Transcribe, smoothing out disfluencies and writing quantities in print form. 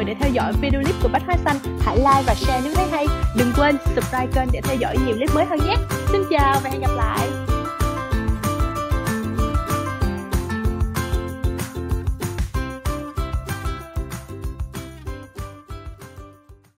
người để theo dõi video clip của Bách Hóa Xanh. Hãy like và share nếu thấy hay. Đừng quên subscribe kênh để theo dõi nhiều clip mới hơn nhé. Xin chào và hẹn gặp lại.